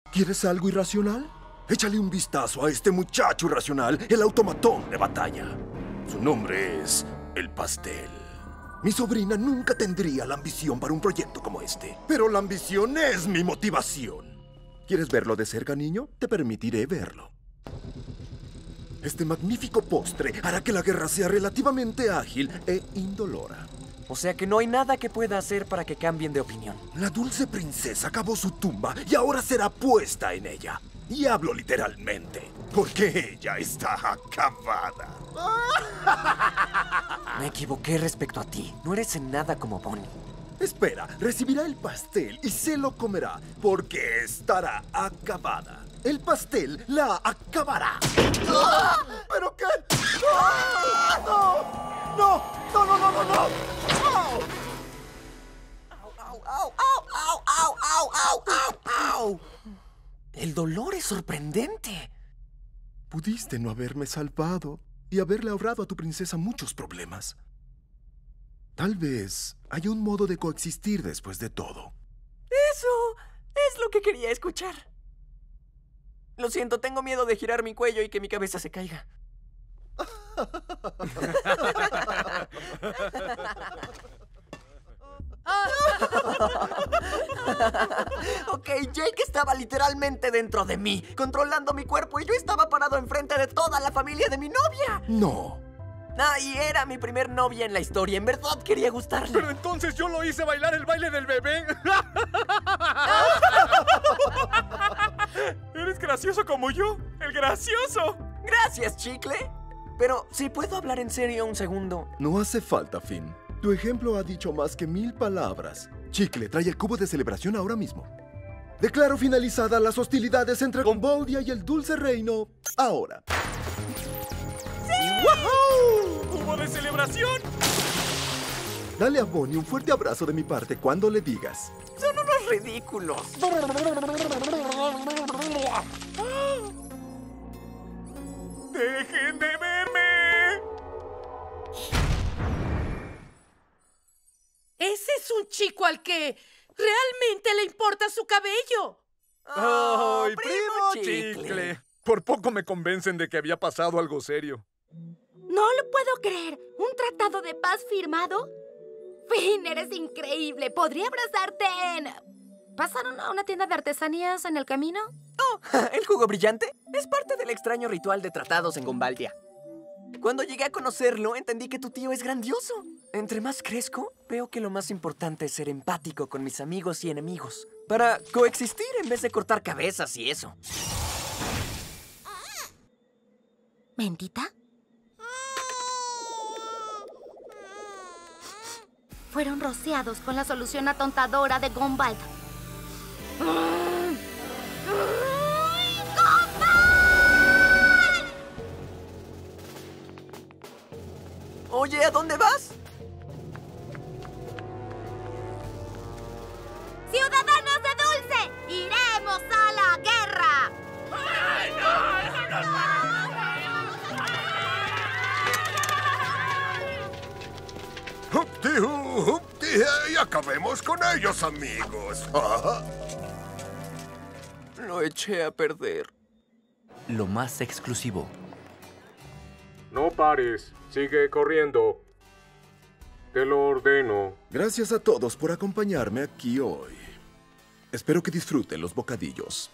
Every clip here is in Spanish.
¿Quieres algo irracional? Échale un vistazo a este muchacho irracional, el automatón de batalla. Su nombre es el pastel. Mi sobrina nunca tendría la ambición para un proyecto como este, pero la ambición es mi motivación. ¿Quieres verlo de cerca, niño? Te permitiré verlo. Este magnífico postre hará que la guerra sea relativamente ágil e indolora. O sea que no hay nada que pueda hacer para que cambien de opinión. La dulce princesa cavó su tumba y ahora será puesta en ella. Y hablo literalmente, porque ella está acabada. Me equivoqué respecto a ti. No eres en nada como Bonnie. Espera, recibirá el pastel y se lo comerá, porque estará acabada. El pastel la acabará. ¡Ah! ¿Pero qué? ¡Ah! ¡No! ¡No! ¡No, no, no, no, no! ¡Au! ¡Au, au, au, au, au, au, au, au, au! El dolor es sorprendente. Pudiste no haberme salvado y haberle ahorrado a tu princesa muchos problemas. Tal vez hay un modo de coexistir después de todo. Eso es lo que quería escuchar. Lo siento, tengo miedo de girar mi cuello y que mi cabeza se caiga. Ok, Jake estaba literalmente dentro de mí, controlando mi cuerpo, y yo estaba parado enfrente de toda la familia de mi novia. No. Ah, y era mi primer novia en la historia. En verdad quería gustarle. Pero entonces yo lo hice bailar el baile del bebé. ¿Eres gracioso como yo? ¡El gracioso! Gracias, chicle. Pero, si puedo hablar en serio un segundo. No hace falta, Finn. Tu ejemplo ha dicho más que 1000 palabras. Chicle, trae el cubo de celebración ahora mismo. Declaro finalizadas las hostilidades entre Gombaldia y el Dulce Reino. Ahora. ¡Woohoo! ¡Cubo de celebración! Dale a Bonnie un fuerte abrazo de mi parte cuando le digas. Son unos ridículos. ¡Dejen de verme! Ese es un chico al que realmente le importa su cabello. ¡Ay, primo primo Chicle! Chicle! Por poco me convencen de que había pasado algo serio. No lo puedo creer. ¿Un tratado de paz firmado? Finn, eres increíble. ¿Podría abrazarte en...? ¿Pasaron a una tienda de artesanías en el camino? Oh, ¿el jugo brillante? Es parte del extraño ritual de tratados en Gombaldia. Cuando llegué a conocerlo, entendí que tu tío es grandioso. Entre más crezco, veo que lo más importante es ser empático con mis amigos y enemigos. Para coexistir en vez de cortar cabezas y eso. ¿Mentita? Fueron rociados con la solución atontadora de Gumball. Oye, ¿a dónde vas? ¡Ciudadanos de Dulce! ¡Iremos a la guerra! ¡Ay, ¡Hupti, y acabemos con ellos, amigos! Lo eché a perder. Lo más exclusivo. No pares. Sigue corriendo. Te lo ordeno. Gracias a todos por acompañarme aquí hoy. Espero que disfruten los bocadillos.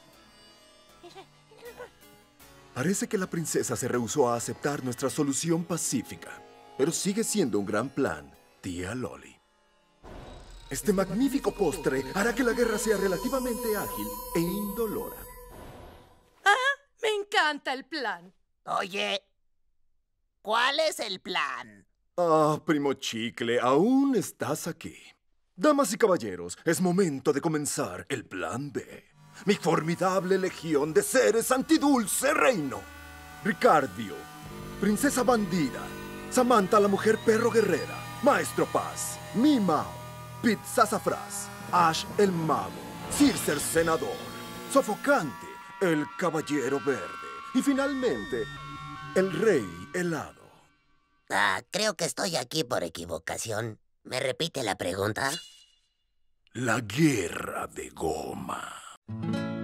Parece que la princesa se rehusó a aceptar nuestra solución pacífica, pero sigue siendo un gran plan, tía Loli. Este magnífico postre hará que la guerra sea relativamente ágil e indolora. Me encanta el plan. Oye, ¿cuál es el plan? Ah, primo Chicle, aún estás aquí. Damas y caballeros, es momento de comenzar el plan B. Mi formidable legión de seres antidulce reino. Ricardio, princesa bandida, Samantha la mujer perro guerrera, Maestro Paz, Mimao, Pete Sassafras, Ash el mago, Circe el senador, Sofocante, el caballero verde y finalmente el rey helado. Creo que estoy aquí por equivocación. ¿Me repite la pregunta? La guerra de goma.